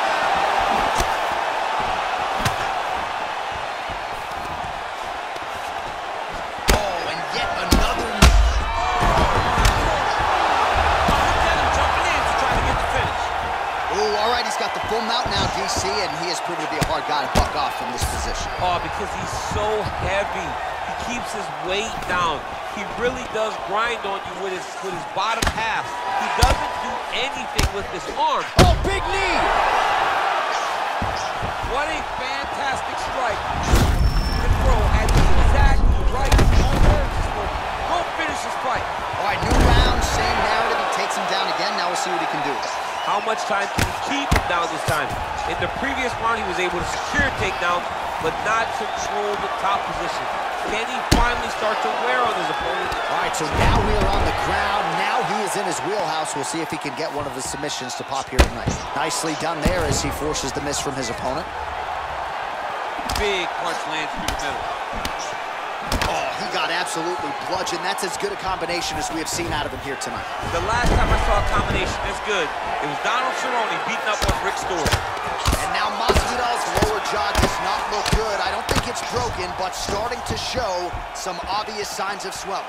Got the full mount now, D C, and he has proven to be a hard guy to buck off from this position. Oh, because he's so heavy. He keeps his weight down. He really does grind on you with his, with his bottom half. He doesn't do anything with his arm. Oh, big knee! What a fantastic strike. To throw at the exact right moment. Go finish this fight. All right, new round, same narrative. He takes him down again. Now we'll see what he can do. How much time can he keep him down this time? In the previous round, he was able to secure a takedown, but not control the top position. Can he finally start to wear on his opponent? All right, so now we are on the ground. Now he is in his wheelhouse. We'll see if he can get one of his submissions to pop here tonight. Nicely done there as he forces the miss from his opponent. Big punch lands through the middle. Oh, he got absolutely bludgeoned. That's as good a combination as we have seen out of him here tonight. The last time I saw a combination this good, it was Donald Cerrone beating up on Rick Story. And now Masvidal's lower jaw does not look good. I don't think it's broken, but starting to show some obvious signs of swelling.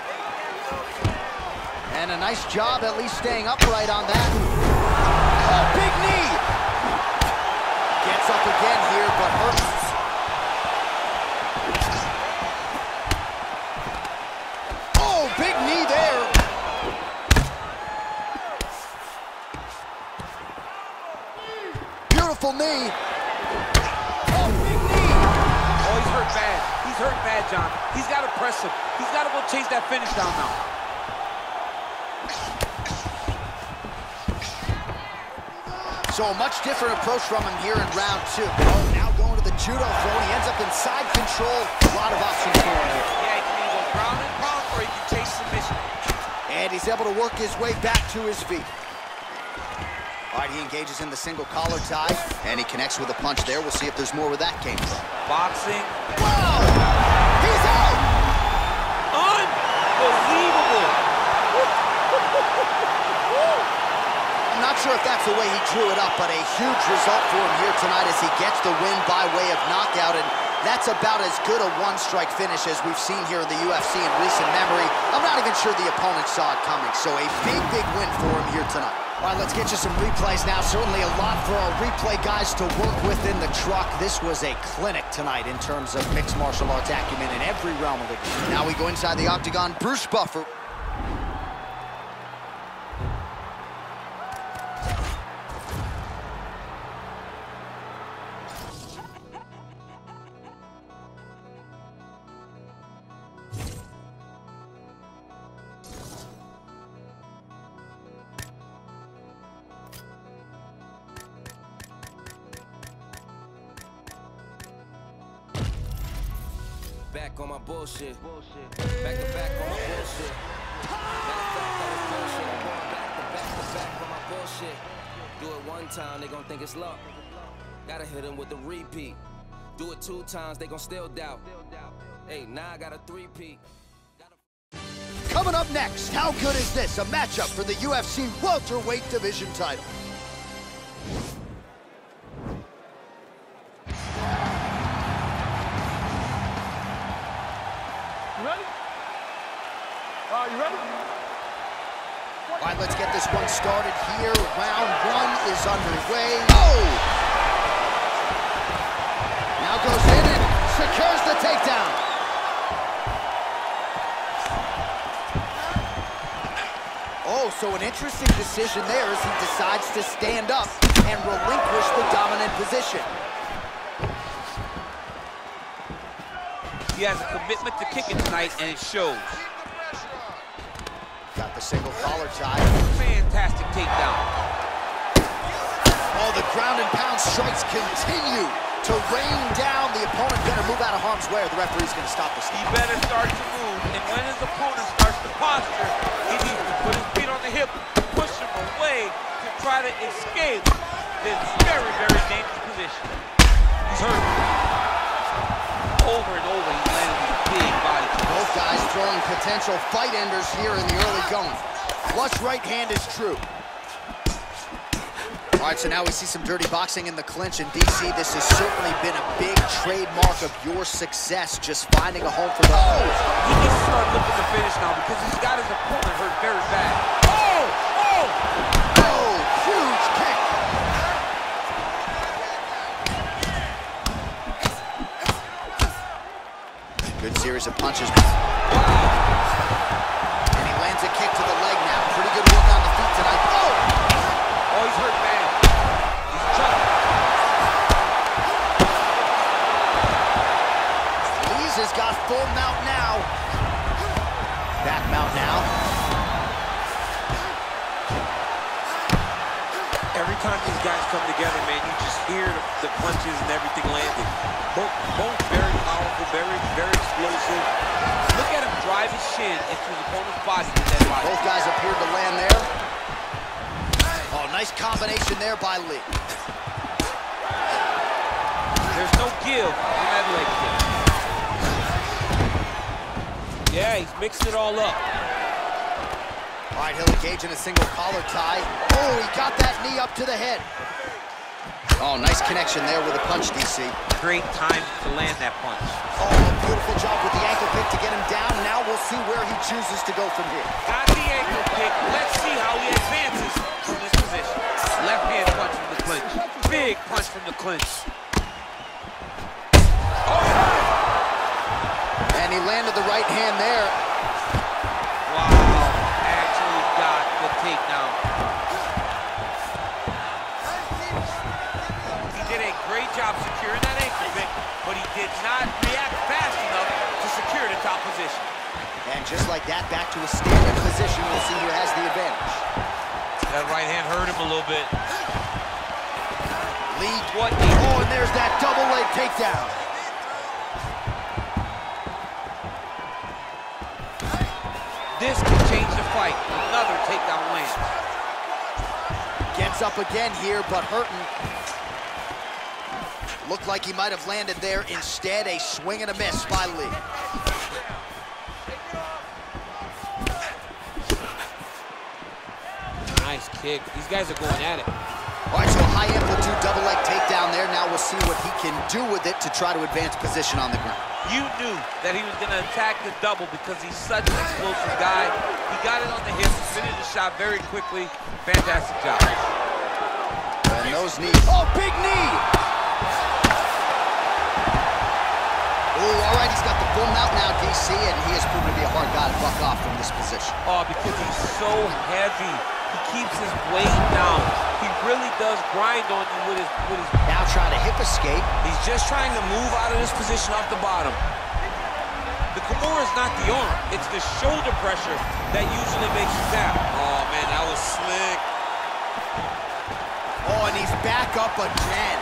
And a nice job at least staying upright on that. Oh, big knee! Gets up again here, but hurts. Big knee there. Beautiful knee. Oh, big knee. Oh, he's hurt bad. He's hurt bad, John. He's got to press him. He's got to go chase that finish down now. So a much different approach from him here in round two. Oh, now going to the judo throw. He ends up in side control. A lot of options for him here. Yeah, he can either go ground and pound or he can chase submission. And he's able to work his way back to his feet. All right, he engages in the single collar tie, and he connects with a punch there. We'll see if there's more where that came from. Boxing. Whoa! He's out! Unbelievable! I'm not sure if that's the way he drew it up, but a huge result for him here tonight as he gets the win by way of knockout, and that's about as good a one-strike finish as we've seen here in the U F C in recent memory. I'm not even sure the opponent saw it coming, so a big, big win for him here tonight. All right, let's get you some replays now. Certainly a lot for our replay guys to work with in the truck. This was a clinic tonight in terms of mixed martial arts acumen in every realm of the game. Now we go inside the octagon. Bruce Buffer. Back on my bullshit. Back to back on my bullshit. Matter of fact, that was bullshit. I'm going back to back to back on my bullshit. Do it one time, they gon' think it's luck. Gotta hit them with the repeat. Do it two times, they gon' still doubt. Hey, now I got a three-peat. Coming up next, how good is this? A matchup for the U F C welterweight division title. You ready? Are you ready? All right, let's get this one started here. Round one is underway. Oh! Now goes in and secures the takedown. Oh, so an interesting decision there as he decides to stand up and relinquish the dominant position. He has a commitment to kicking tonight, and it shows. Got the single collar tie. Fantastic takedown. Oh, the ground and pound strikes continue to rain down. The opponent better move out of harm's way or the referee's going to stop this. He better start to move, and when his opponent starts to posture, he needs to put his feet on the hip, push him away to try to escape this very, very dangerous position. He's hurt. Over and over, he's landing these big body kicks. Both guys throwing potential fight enders here in the early going. Flush right hand is true. All right, so now we see some dirty boxing in the clinch. And D C, this has certainly been a big trademark of your success, just finding a home for the... Oh! He needs to start looking to finish now because he's got his opponent hurt very bad. Oh! Oh! Oh, huge kick. Good series of punches. Wow. And he lands a kick to the leg now. Pretty good work on the feet tonight. Oh! Oh, he's hurt bad. He's chopped. Lees has got full mount now. Back mount now. Every time these guys come together, man, you just hear the, the punches and everything landing. Both, both very powerful, very, very explosive. Look at him drive his shin into his opponent's body with that body. Both guys appeared to land there. Oh, nice combination there by Lee. There's no give on that leg kick. Yeah, he's mixing it all up. All right, he'll engage in a single collar tie. Oh, he got that knee up to the head. Oh, nice connection there with a punch, D C. Great time to land that punch. Oh, beautiful job with the ankle pick to get him down. Now we'll see where he chooses to go from here. Got the ankle pick. Let's see how he advances from this position. Left hand punch from the clinch. Big punch from the clinch. Oh! And he landed the right hand there. Wow, actually got the takedown. He did a great job securing that ankle pick, but he did not react fast enough to secure the top position. And just like that, back to a standing position. We'll see who has the advantage. That right hand hurt him a little bit. Lee, what? Oh, and there's that double leg takedown. This can change the fight. Another takedown lands. Gets up again here, but hurting. Looked like he might have landed there. Instead, a swing and a miss by Lee. Nice kick. These guys are going at it. All right, so a high amplitude double leg takedown there. Now we'll see what he can do with it to try to advance position on the ground. You knew that he was going to attack the double because he's such an explosive guy. He got it on the hip, finished the shot very quickly. Fantastic job. And those knees. Oh, big knee! Oh, all right, he's got the full mount now, D C, and he has proven to be a hard guy to buck off from this position. Oh, because he's so heavy. He keeps his weight down. He really does grind on you with his, with his... Now trying to hip escape. He's just trying to move out of this position off the bottom. The Kimura is not the arm. It's the shoulder pressure that usually makes you tap. Oh, man, that was slick. Oh, and he's back up again.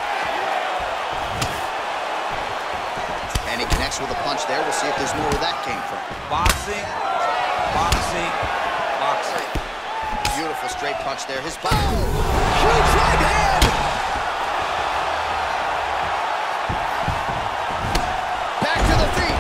And he connects with a punch there. We'll see if there's more where that came from. Boxing, boxing, boxing. Beautiful straight punch there. His body. Huge right hand! Back to the feet.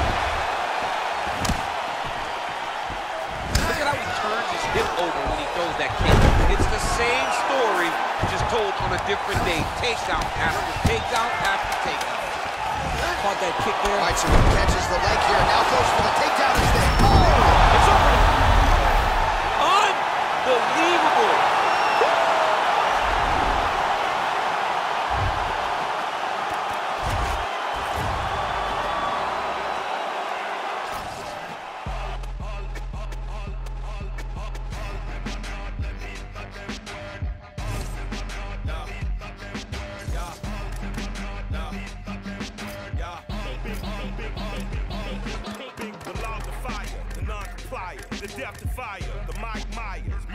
Look at how he turns his hip over when he throws that kick. It's the same story, just told on a different day. Takedown after takedown after takedown. Caught that kick there. All right, so he catches the leg here. Now goes for the takedown. Is there? Oh! It's over. Unbelievable.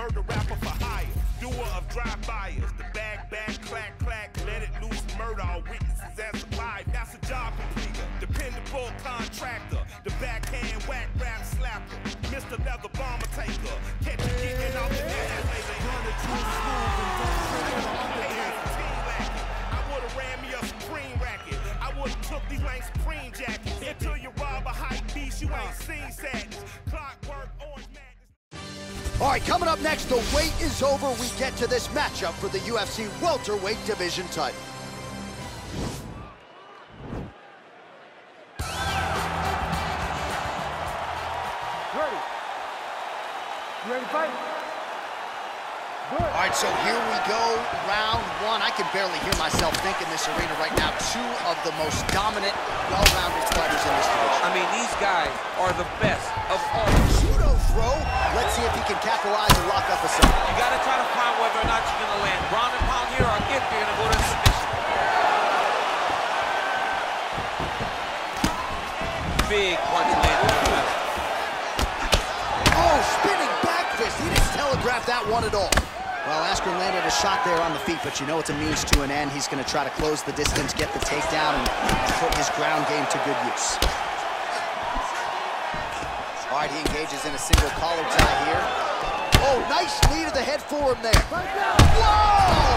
murder rapper for hire. Doer of drive-bys. The bag, bag, clack, clack. Let it loose, murder all witnesses as alive. That's a job completer. Dependable contractor. The backhand whack rap slapper. Mister Leather Bomber Taker. Catch you getting off the ass. Running too smooth and don't trip on the I would've ran me a Supreme racket. I would've took these lame Supreme jackets. Until you rob a hype beast, you ain't seen sadness. Clockwork, orange madness. All right, coming up next, the wait is over. We get to this matchup for the U F C welterweight division title. Ready? You ready to fight? Good. All right, so here we go, round one. I can barely hear myself think in this arena right now. Two of the most dominant, well-rounded fighters in this division. I mean, these guys are the best of all. Judo throw. Let's see if he can capitalize and lock up a side. You got to try to find whether or not you're going to land ground and pound here or if you're going to go to submission. Big punch landed. Oh, spinning back fist. He didn't telegraph that one at all. Well, Askren landed a shot there on the feet, but you know it's a means to an end. He's going to try to close the distance, get the takedown, and put his ground game to good use. All right, he engages in a single collar tie here. Oh, nice knee to the head for him there. Whoa!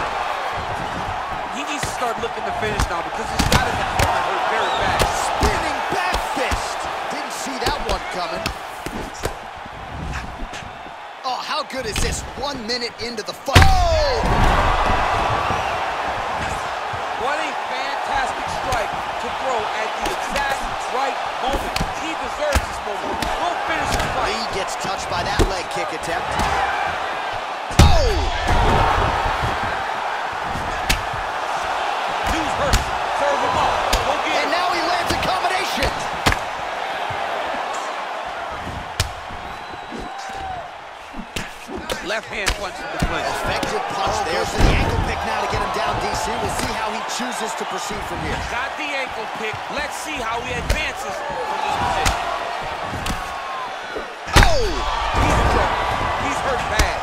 He needs to start looking to finish now because he's got his opponent hurt very bad. Spinning back fist. Didn't see that one coming. Oh, how good is this? One minute into the fight. Oh! What a fantastic strike to throw at the exact right moment. He deserves this moment. We'll finish the fight. Lee gets touched by that leg kick attempt. Oh! Dude's hurt. Serve him up. Go get him. And now he lands a combination. Left hand punch in the clinch. Effective punch oh, there for the ankle pick now to get him down, D C. We'll see how he chooses to proceed from here. Got the ankle pick. Let's see how he advances from this position. Oh! He's in trouble. He's hurt bad.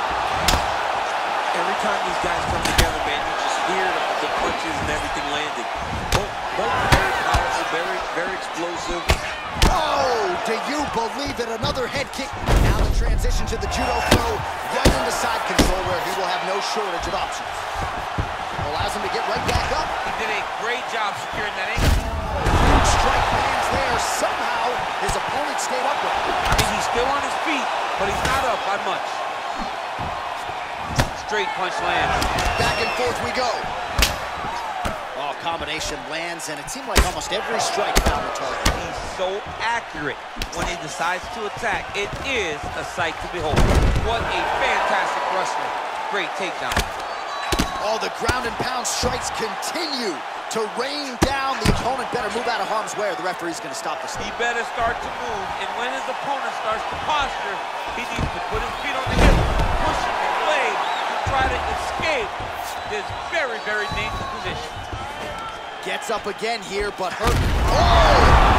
Every time these guys come together, man, you just hear the, the punches and everything landing. Both, both very powerful, very, very explosive. Oh, do you believe it? Another head kick. Now the transition to the judo throw, right into side control where he will have no shortage of options. Allows him to get right back up. He did a great job securing that ankle. Huge strike lands there. Somehow his opponent stayed upright. I mean, he's still on his feet, but he's not up by much. Straight punch lands. Back and forth we go. Oh, combination lands, and it seemed like almost every strike found the target. He's so accurate when he decides to attack. It is a sight to behold. What a fantastic wrestler. Great takedown. Oh, the ground and pound strikes continue to rain down. The opponent better move out of harm's way or the referee's going to stop this. He better start to move, and when his opponent starts to posture, he needs to put his feet on the hip, push him away, to try to escape this very, very dangerous position. Gets up again here, but hurt. Oh!